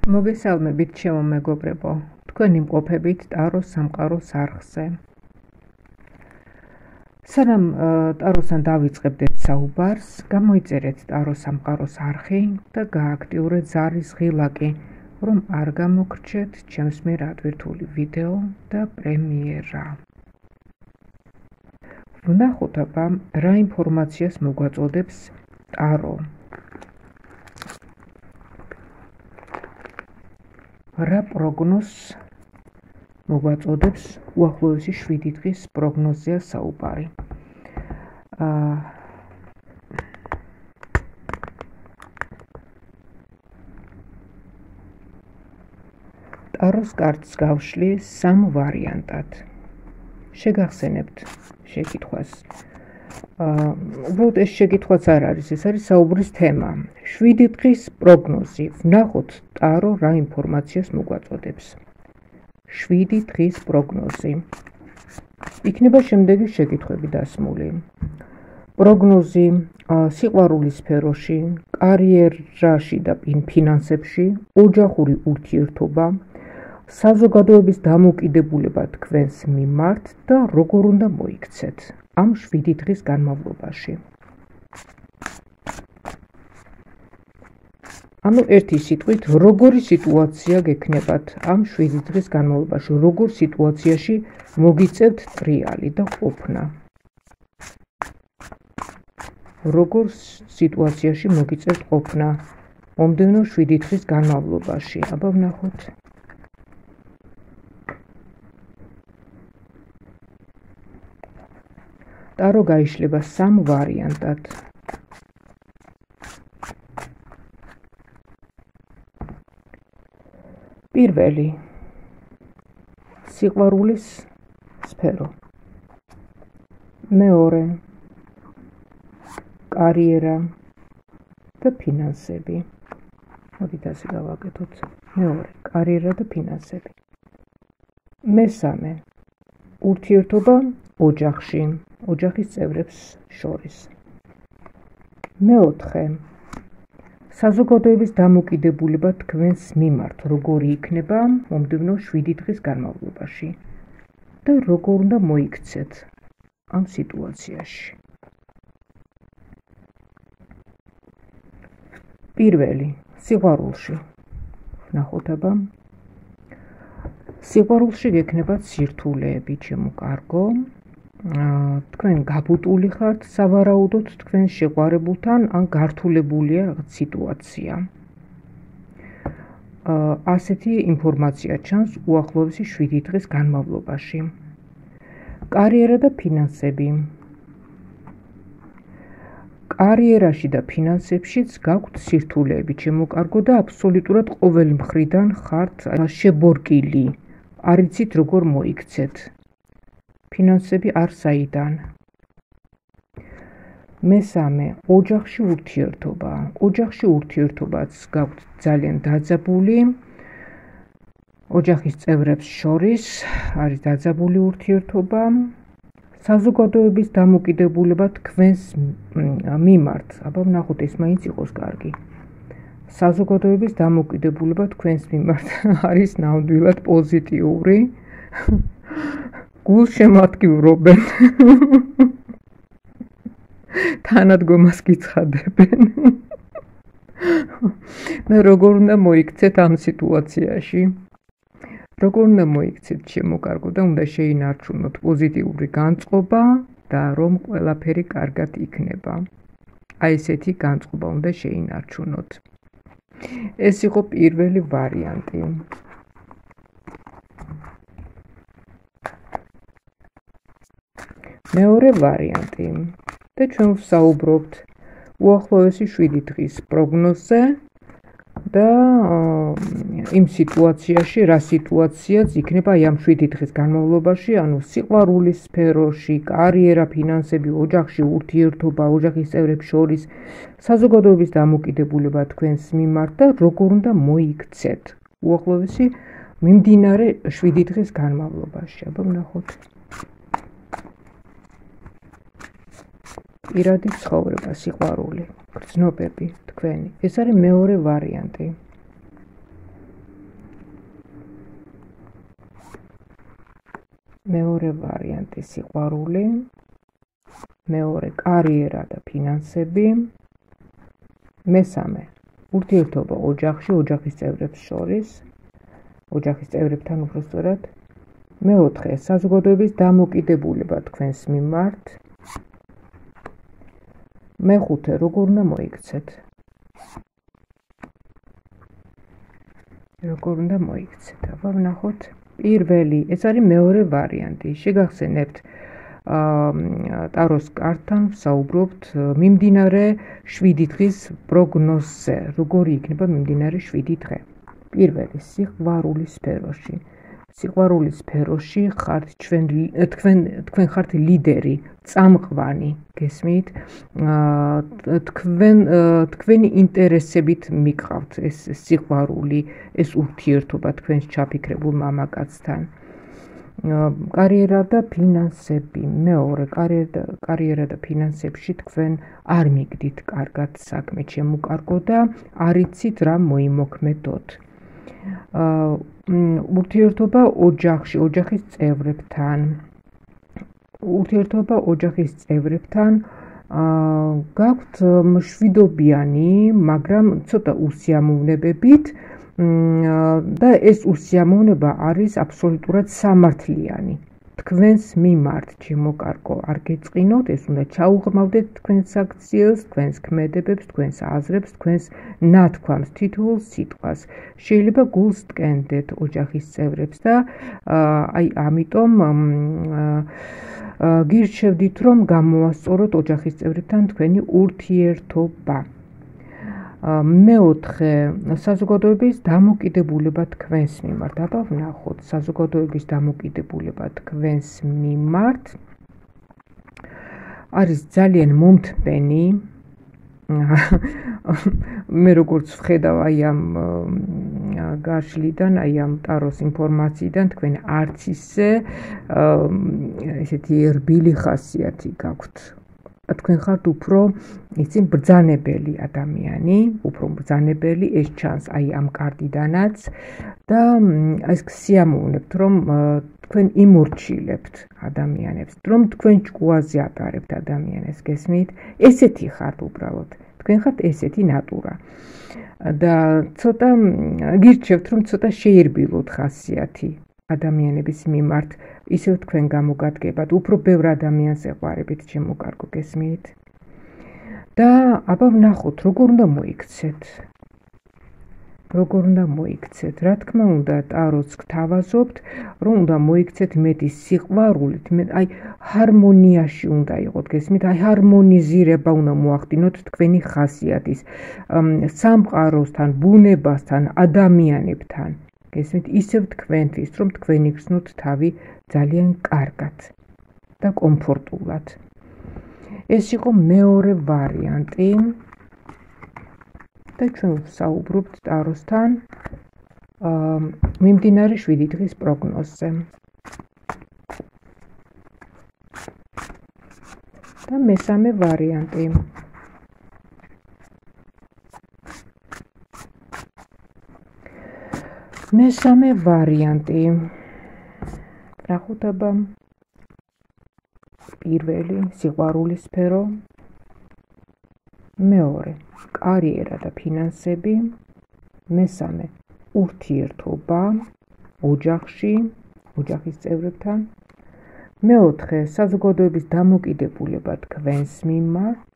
მოგესალმებით, ჩემო მეგობრებო, თქვენი მყოფებით ტაროს სამყაროს არხზე. სანამ ტაროსთან დავიწყებდეთ საუბარს, გამოიწერეთ ტაროს სამყაროს არხი და გააქტიურეთ ზარის ღილაკი, რომ არ გამოგრჩეთ ჩემს მიერ ატვირთული ვიდეო და პრემიერა. ვნახოთ აბა, რა ინფორმაციას მოგვაწოდებს ტარო. რა პროგნოზს მოგვაწოდებს უახლოესი 7 დღის პროგნოზია საუბარი. ტაროს კარტს გავშლი 3 ვარიანტად. შეგახსენებთ შეკითხვას. უბრალოდ ეს შეკითხვაც არ არის, ეს არის საუბრის თემა. 7 დღის პროგნოზი. ვნახოთ ტარო რა ინფორმაციას მოგვაწოდებს. 7 დღის პროგნოზი. იქნება შემდეგი შეკითხვები დასმული. პროგნოზი სიყვარულის სფეროში, კარიერაში და ფინანსებში, ოჯახური ურთიერთობა, საზოგადოების დამოკიდებულება თქვენს მიმართ და როგორ უნდა მოიქცეთ ამ 7 დღის განმავლობაში. ანუ ერთი სიტყვით, როგორი სიტუაცია გექნებათ ამ 7 დღის განმავლობაში, როგორ სიტუაციაში მოგიწევთ ტრიალი და ყოფნა. როგორ სიტუაციაში მოგიწევთ ყოფნა მომდევნო 7 დღის განმავლობაში. აბა ვნახოთ. ტარო გაიშლება 3 ვარიანტად. პირველი სიყვარულის სფერო. მეორე კარიერა და ფინანსები. მოდით ასე გავაკეთოთ. მეორე კარიერა და ფინანსები. მესამე ურთიერთობა ოჯახში, ოჯახის წევრებს შორის. მეოთხე საზოგადოების დამოკიდებულება თქვენს მიმართ, როგორი იქნება მომდევნო 7 დღის განმავლობაში და როგორ უნდა მოიქცეთ ამ სიტუაციაში. პირველი სიყვარულში. ვნახოთ აბა. სიყვარულში გექნებათ სირთულეები, ჩემო კარგო. თქვენ გაბუტული ხართ სავარაუდოდ თქვენ შეყვარებულთან, ან გართულებულია რაღაც სიტუაცია. ასეთი ინფორმაცია ჩანს უახლოესი 7 დღის განმავლობაში. კარიერა და ფინანსები. კარიერაში და ფინანსებშიც გაქვთ სირთულეები, ჩემო კარგო, და აბსოლუტურად ყოველი მხრიდან ხართ შებორკილი. არ იცით როგორ მოიქცეთ. ფინანსები არ საიდან. მესამე ოჯახში ურთიერთობა. ოჯახში ურთიერთობაც გაქვთ ძალიან დაძაბული. ოჯახის წევრებს შორის არის დაძაბული ურთიერთობა. საზოგადოების დამოკიდებულება თქვენს მიმართ. აბა ვნახოთ, ეს მაინც იყოს კარგი. საზოგადოების დამოკიდებულება თქვენს მიმართ არის ნამდვილად პოზიტიური. გულშემატკივრობენ. თანადგომას გიცხადებენ. და როგორ უნდა მოიქცეთ ამ სიტუაციაში? როგორ უნდა მოიქცეთ, ჩემო კარგო, და უნდა შეინარჩუნოთ პოზიტიური განწყობა და რომ ყველაფერი კარგად იქნება. აი ესეთი განწყობა უნდა შეინარჩუნოთ. ეს იყო პირველი ვარიანტი. მეორე ვარიანტი. და ჩვენ ვსაუბრობთ უახლოესი 7 დღის პროგნოზზე და იმ სიტუაციაში, რა სიტუაციაც იქნება ამ 7 დღის განმავლობაში, ანუ სიყვარულის სფეროში, კარიერა, ფინანსები, ოჯახში ურთიერთობა, ოჯახის წევრებს შორის, საზოგადოების დამოკიდებულება თქვენს მიმართ და როგორ უნდა მოიქცეთ უახლოესი მიმდინარე 7 დღის განმავლობაში. აბა ვნახოთ. პირადი ცხოვრება, სიყვარული, გრძნობები თქვენი. ეს არის მეორე ვარიანტი. მეორე ვარიანტი სიყვარული, მეორე კარიერა და ფინანსები, მესამე ურთიერთობა ოჯახში, ოჯახის წევრებს შორის, ოჯახის წევრებთან უბრალოდ, მეოთხე საზოგადოების დამოკიდებულება თქვენს მიმართ, მეხუთე როგორ უნდა მოიქცეთ. როგორ უნდა მოიქცეთ. აბა ვნახოთ პირველი, ეს არის მეორე ვარიანტი. შეგახსენებთ ტაროს კარტთან ვსაუბრობთ მიმდინარე 7 დღის პროგნოზზე. როგორი იქნება მიმდინარე 7 დღე. პირველი, სიყვარულის სფეროში. სიყვარულის სფეროში ხართ თქვენ ხართ ლიდერი, წამყვანი, გესმით? თქვენი ინტერესებით მიყავთ ეს სიყვარული, ეს ურთიერთობა თქვენს ჩაფიქრებულ მამაკაცთან. კარიერა და ფინანსები. მეორე, კარიერა და ფინანსებში თქვენ არ მიგდით კარგად საქმე, შემოკარგო და არ იცით რა მოიმოქმედოთ. ურთიერთობა ოჯახში, ოჯახის წევრებთან. ურთიერთობა ოჯახის წევრებთან გაქვთ მშვიდობიანი, მაგრამ ცოტა უსიამოვნებებით და ეს უსიამოვნება არის აბსოლუტურად სამართლიანი. თქვენს მიმართ შემოკარგო არ გეწყინოთ, ეს უნდა ჩაუღრმავდეთ თქვენს აქციელს, თქვენს ქმედებებს, თქვენს აზრებს, თქვენს ნათქვამს, თითოეულ სიტყვას. შეიძლება გულს ტკენდეთ ოჯახის წევრებს და აი ამიტომ გირჩევდით, რომ გამოასწოროთ ოჯახის წევრებთან თქვენი ურთიერთობა. მეოთხე, საზოგადოების დამოკიდებულება თქვენს მიმართ. აბა ვნახოთ, საზოგადოების დამოკიდებულება თქვენს მიმართ არის ძალიან მომთმენი. მე როგორც ვხედავ აი ამ გაშლიდან, აი ამ ტაროს ინფორმაციიდან, თქვენ არც ისე ესეთი რბილი ხასიათი გაქვთ. თქვენ ხართ უფრო ბრძანებელი ადამიანი, უფრო ბრძანებელი, ეს ჩანს აი ამ კარტიდანაც და ეს სიამოვნებთ, რომ თქვენ იმორჩილებთ ადამიანებს, რომ თქვენ ჭკუაზე ატარებთ ადამიანებს, გესმით? ესეთი ხართ უბრალოდ. თქვენ ხართ ესეთი ნატურა. და ცოტა გირჩევთ, რომ ცოტა შეირბილოთ ხასიათი ადამიანების მიმართ, ისევ თქვენ გამოგადგებათ, უფრო ბევრ ადამიანს ეყვარებით, შემოკარგო, გესმით? და აბა ვნახოთ, როგორ უნდა მოიქცეთ. როგორ უნდა მოიქცეთ. რა თქმა უნდა, ტაროც გთავაზობთ, რომ უნდა მოიქცეთ მეტი სიყვარულით, აი ჰარმონიაში უნდა იყოთ, გესმით? აი ჰარმონიზირება უნდა მოახდინოთ თქვენი ხასიათის სამყაროსთან, ბუნებასთან, ადამიანებთან. გესმით? ისევ თქვენთვის, რომ თქვენ იგრძნოთ თავი ძალიან კარგად და კომფორტულად. ეს იყო მეორე ვარიანტი. და ჩვენ ვსაუბრობთ ტაროსთან მიმდინარე 7 დღის პროგნოზზე. და მესამე ვარიანტი. მესამე ვარიანტი. ნახოთ აბა. პირველი, სიყვარულის სფერო. მეორე, კარიერა და ფინანსები. მესამე, ურთიერთობა ოჯახში, ოჯახის წევრებთან. მეოთხე, საზოგადოების დამოკიდებულება თქვენს მიმართ.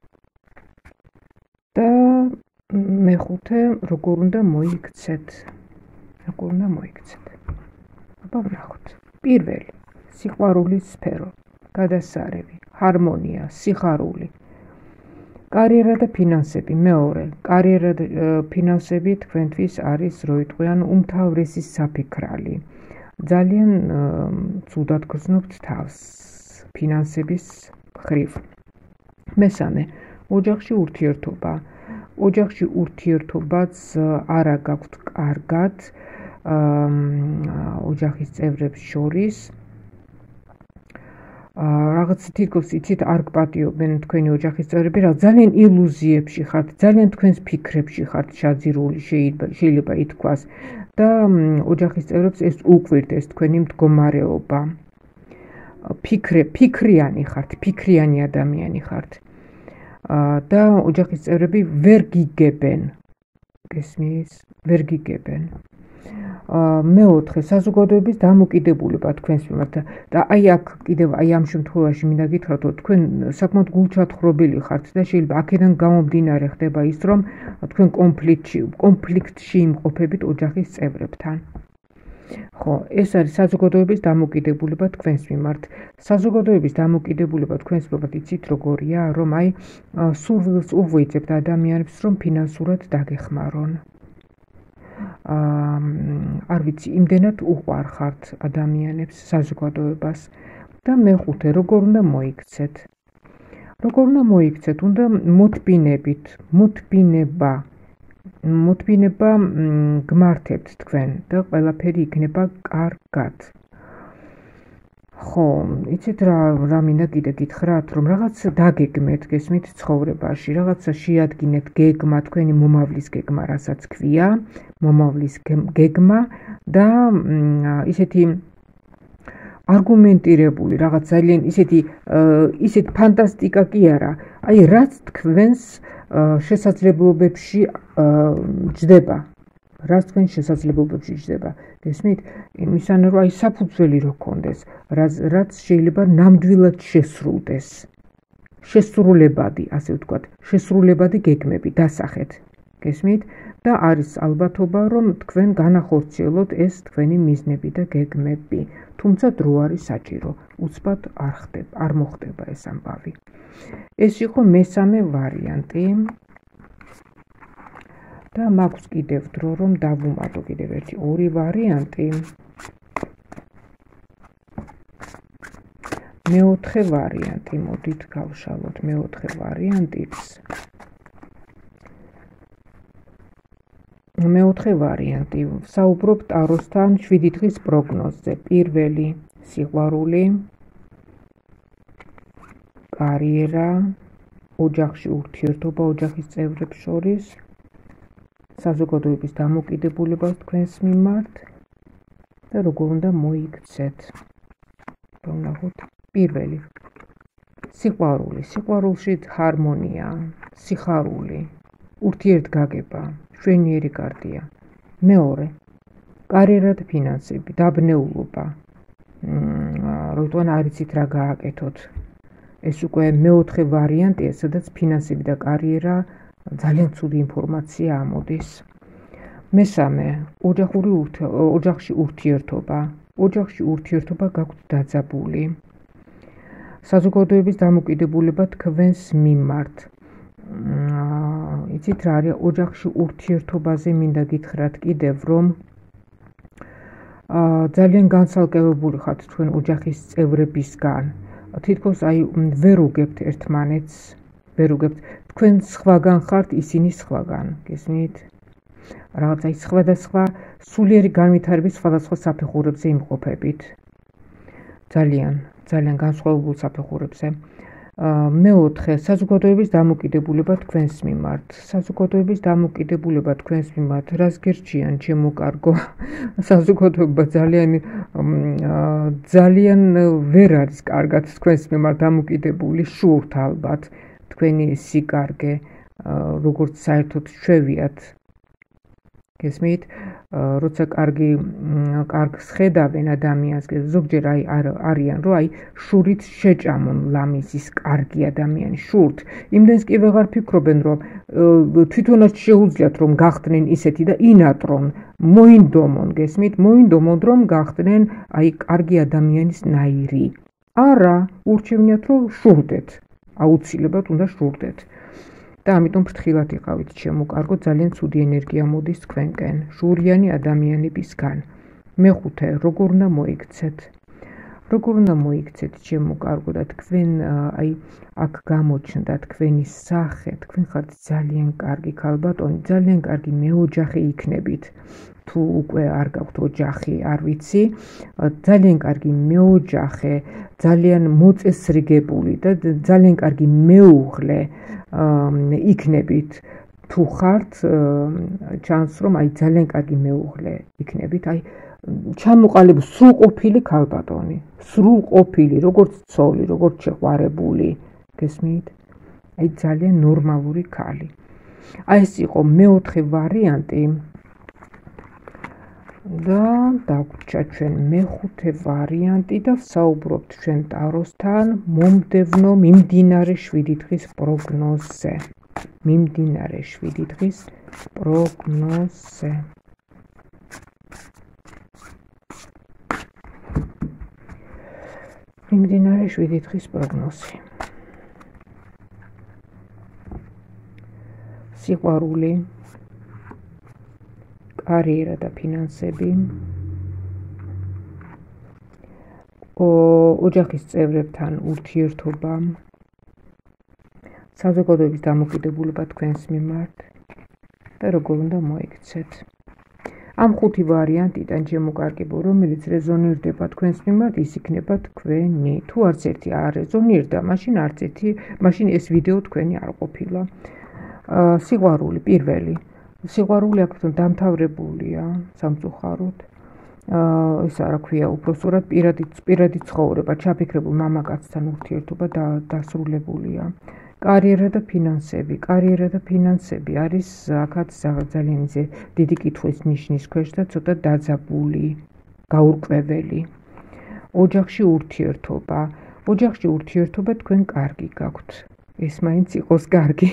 და მეხუთე, როგორ უნდა მოიქცეთ. როგორ უნდა მოიქცეთ. აბა ვნახოთ. პირველი, სიყვარულის სფერო, გადასარევი, ჰარმონია, სიხარული. კარიერა და ფინანსები. მეორე, კარიერა და ფინანსები თქვენთვის არის როიტყვიან უმთავრესი საფიქრალი. ძალიან ცუდად გრძნობთ თავს ფინანსების მხრივ. მესამე, ოჯახში ურთიერთობა. ოჯახში ურთიერთობაც არა გაქვთ კარგად ოჯახის წევრებს შორის. რაღაც თითქოს იცით არ გპატიობენ თქვენი ოჯახის წევრები, რა ძალიან ილუზიებში ხართ, ძალიან თქვენს ფიქრებში ხართ ჩაძირული, შეიძლება ითქვას და ოჯახის წევრებს ეს უყვირთ, ეს თქვენი მდგომარეობა. ფიქრიანი ხართ, ფიქრიანი ადამიანი ხართ. და ოჯახის წევრები ვერ გიგებენ. გესმის? ვერ გიგებენ. მეოთხე, საზოგადოების დამოკიდებულება თქვენს მიმართ და აი აქ კიდევ აი ამ შემთხვევაში მინდა გითხრათ, რომ თქვენ საკმაოდ გულჩათხრობილი ხართ და შეიძლება აქედან გამომდინარე ხდება ის, რომ თქვენ კონფლიქტში იმყოფებით ოჯახის წევრებთან. ხო, ეს არის საზოგადოების დამოკიდებულება თქვენს მიმართ. საზოგადოების დამოკიდებულება თქვენს მიმართ იცით როგორია, რომ აი სურვილს უღვიძებთ ადამიანებს, რომ ფინანსურად დაგეხმარონ. არ ვიცი, იმდენად უყვარხართ ადამიანებს, საზოგადოებას და მეხუთე, როგორ უნდა მოიქცეთ. როგორ უნდა მოიქცეთ, უნდა მოთბინებით, მოთბინება გმართებთ თქვენ და ყველაფერი იქნება კარგად. ხო, იცით რა მინდა კიდე გითხრათ, რომ რაღაც დაგეგმეთ, გესმით ცხოვრებაში, რაღაცა შეადგინეთ გეგმა, თქვენი მომავლის გეგმა, რასაც ქვია, მომავლის გეგმა და ისეთი არგუმენტირებული, რაღაც ძალიან ისეთ ფანტასტიკა კი არა, აი რაც თქვენს შესაძლებლობებში ჯდება. რაც თქვენ შესაძლებლობებში ჯდება. გესმით? იმისანა რომ აი საფუძველი რო გქონდეს, რაც შეიძლება ნამდვილად შესრულდეს. შესრულებადი, ასე ვთქვათ, შესრულებადი გეგმები დასახეთ. გესმით? და არის ალბათობა, რომ თქვენ განახორციელოთ ეს თქვენი მიზნები და გეგმები. თუმცა დრო არის საჭირო. უცბად არ მოხდება ეს ამბავი. ეს იყო მესამე ვარიანტი. და მაქვს კიდევ დრო, რომ დავუმატო კიდევ ერთი ორი ვარიანტი. მეოთხე ვარიანტი, მოდით გავშალოთ მეოთხე ვარიანტიც. მეოთხე ვარიანტი, საუბრობ ტაროსთან 7 დღის პროგნოზზე. პირველი, სიყვარული, კარიერა, ოჯახში ურთიერთობა ოჯახის წევრებს შორის, საზოგადოების დამოკიდებულება თქვენს მიმართ და როგორ უნდა მოიქცეთ. ვნახოთ პირველი. სიყვარული, სიყვარულში ჰარმონია, სიხარული, ურთიერთგაგება, მშვენიერი კარდია. მეორე, კარიერა და ფინანსები, დაბნეულობა. როიტყვან არ იცით რა გააკეთოთ. ეს უკვე მეოთხე ვარიანტია, სადაც ფინანსები და კარიერა ძალიან ცუდი ინფორმაცია ამოდის. მესამე, ოჯახში ურთიერთობა. ოჯახში ურთიერთობა გაქვთ დაძაბული. საზოგადოების დამოკიდებულება თქვენს მიმართ. იცით რა არის ოჯახში ურთიერთობაზე მინდა გითხრათ კიდევ, რომ ძალიან განცალკევებული ხართ თქვენ ოჯახის წევრებისგან. თითქოს აი ვერ უგებთ ერთმანეთს, ვერ უგებთ. თქვენ სხვაგან ხართ, ისინი სხვაგან, გესმით? რაღაცა სხვადასხვა სულიერი განვითარების სხვადასხვა საფეხურებზე იმყოფებით. ძალიან განსხვავებულ საფეხურებზე. მეოთხე, საზოგადოების დამოკიდებულება თქვენს მიმართ. საზოგადოების დამოკიდებულება თქვენს მიმართ, რას გერჩიან, ჩემო კარგო? საზოგადოება ძალიან ვერ არის კარგად თქვენს მიმართ დამოკიდებული, შურთ ალბათ. თქვენი სიკარგე, როგორც საერთოდ ჩვევიათ. გესმით? როცა კარგს ხედავენ ადამიანს, ზოგჯერ არიან, რომ აი შურით შეჭამონ ლამისის კარგი ადამიანი, შურთ. იმდენს კი ვეღარ ფიქრობენ, რომ თვითონაც შეუძლიათ რომ გახდნენ ისეთი და ინატრონ, მოინდომონ, გესმით? მოინდომონ რომ გახდნენ აი კარგი ადამიანის ნაირი. არა, ურჩევნიათ რომ შურდეთ. აუცილებლად უნდა შურდეთ. და ამიტომ ფრთხილად იყავით, ჩემო კარგო, ძალიან ცუდი ენერგია მოდის თქვენკენ, შურიანი ადამიანებისგან. მეხუთე, როგორ უნდა მოიქცეთ? როგორ უნდა მოიქცეთ, ჩემო კარგო, და თქვენ აი აქ გამოჩნდა თქვენი სახე, თქვენ ხართ ძალიან კარგი ქალბატონი, ძალიან კარგი მეოჯახე იქნებით. თუ უკვე არ გაქვთ ოჯახი, არ ვიცი, ძალიან კარგი მეოჯახე, ძალიან მოწესრიგებული და ძალიან კარგი მეუღლე იქნებით. თუ ხართ, ჩანს რომ აი ძალიან კარგი მეუღლე იქნებით, აი ჩამოყალიბ სრულყოფილი ქალბატონი, სრულყოფილი, როგორც ცოლი, როგორც შეყვარებული, გესმით? აი ძალიან ნორმალური ქალი. აი ეს იყო მეოთხე ვარიანტი და დაგვრჩა ჩვენ მეხუთე ვარიანტი და ვსაუბრობთ ჩვენ ტაროსთან მიმდინარე 7 დღის პროგნოზზე. მიმდინარე 7 დღის პროგნოზზე. მიმდინარე 7 დღის პროგნოზი. სიყვარული, კარიერა და ფინანსები, ოჯახის წევრებთან ურთიერთობა, საზოგადოების დამოკიდებულება თქვენს მიმართ და როგორ უნდა მოიქცეთ. ამ 5 ვარიანტიდან შემოკარგებო, რომელიც რეზონირდება თქვენს მიმართ, ის იქნება თქვენი. თუ არც ერთი არ რეზონირდა, მაშინ ეს ვიდეო თქვენი არ ყოფილა. სიყვარული პირველი. სიყვარული აქ დამთავრებულია სამწუხაროდ. ეს რა ქვია, უბრალოდ პირადი ცხოვრება, ჩაფიქრებულ მამაკაცთან ურთიერთობა დასრულებულია. კარიერა და ფინანსები. კარიერა და ფინანსები არის აქაც ძალიან დიდი კითხვის ნიშნის ქვეშ და ცოტა დაძაბული, გაურკვეველი. ოჯახში ურთიერთობა. ოჯახში ურთიერთობა თქვენ კარგი გაქვთ. ეს მაინც იყოს კარგი.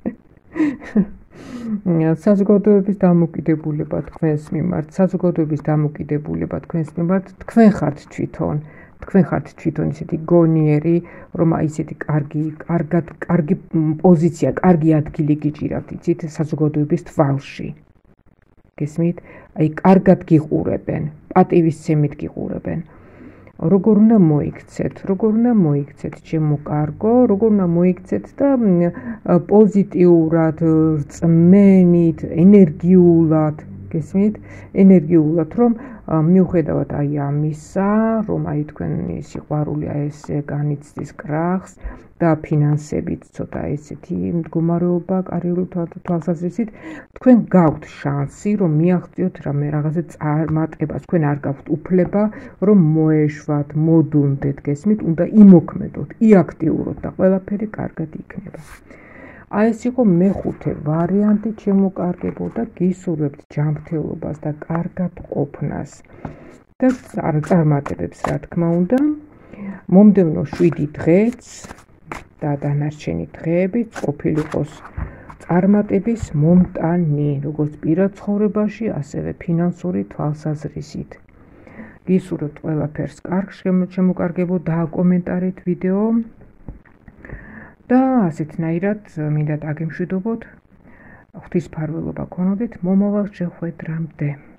საზოგადოების დამოკიდებულება თქვენს მიმართ. საზოგადოების დამოკიდებულება თქვენს მიმართ. თქვენ ხართ თვითონ ისეთი გონიერი, რომ აი ისეთი კარგი პოზიცია, კარგი ადგილი გიჭირავთ, იცით, საზოგადოების თვალში. გესმით? აი კარგად გიყურებენ, პატივისცემით გიყურებენ. როგორ უნდა მოიქცეთ, ჩემო კარგო, როგორ უნდა მოიქცეთ და პოზიტიურად, რწმენით, ენერგიულად, გესმით? ენერგიულად, რომ მიუხედავად აი ამისა, რომ აი თქვენი სიყვარული აი ესე განიცდის კრახს და ფინანსებით ცოტა ესეთი მდგომარეობა, კარიერული თვალსაზრისით, თქვენ გაქვთ შანსი, რომ მიაღწიოთ რაღაცა წარმატებას, თქვენ არ გაქვთ უფლება, რომ მოეშვათ, მოდუნდეთ, გესმით? უნდა იმოქმედოთ, იაქტიუროთ და ყველაფერი კარგად იქნება. აი ეს იყო მეხუთე ვარიანტი, შემოკარგებო და გისურვებთ ჯანმრთელობას და კარგად ყოფნას და წარმატებებს, რა თქმა უნდა. მომდევნო 7 დღეც და დანარჩენი დღეებიც ყოფილიყოს წარმატების მომტანი, როგორც პირად ცხოვრებაში, ასევე ფინანსური თვალსაზრისით. გისურვებთ ყველაფერს კარგს, შემოკარგებო, დააკომენტარეთ ვიდეო. და ასეთნაირად მინდა დაგემშვიდობოთ, ღვთისმფარველობა გქონოდეთ მომავალ შეხვედრამდე.